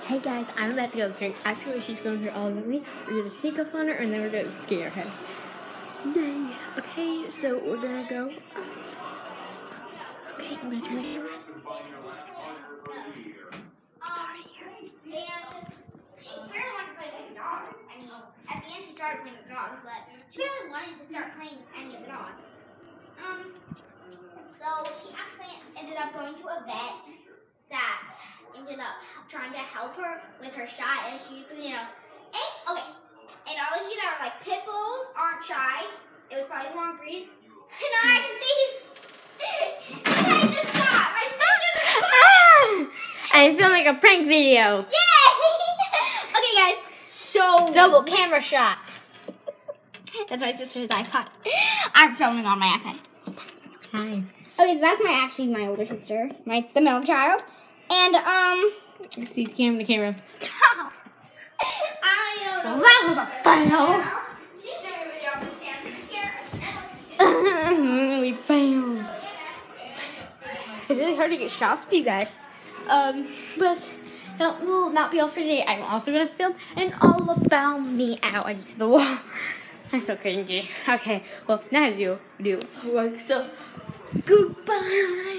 Hey guys, I'm about to go drink. Actually, she's going to all over me. We're gonna sneak up on her and then we're gonna scare her. Yay! Okay, so we're gonna go. Okay, I'm gonna turn the camera. And she really wanted to play with the dogs. I mean, at the end she started playing with the dogs, but she really wanted to start playing with any of the dogs. So she actually ended up going to a vet that ended up trying to help her with her shy issues. You know, and all of you that are like pit bulls aren't shy. It was probably the wrong breed. And now I can see. I just stopped. My sister's. I'm filming a prank video. Yay! Okay, guys. So Double camera shot. that's my sister's iPod. I'm filming on my iPad. Hi. Okay, so that's my older sister, the middle child, and See, the camera. Stop. I don't know. That was a fail. She's doing a video on this channel. We failed. It's really hard to get shots for you guys. But that will not be all for today. I'm also gonna film an all about me. Ow, I just hit the wall. I'm so cringy. Okay, well, now I do like stuff. Goodbye.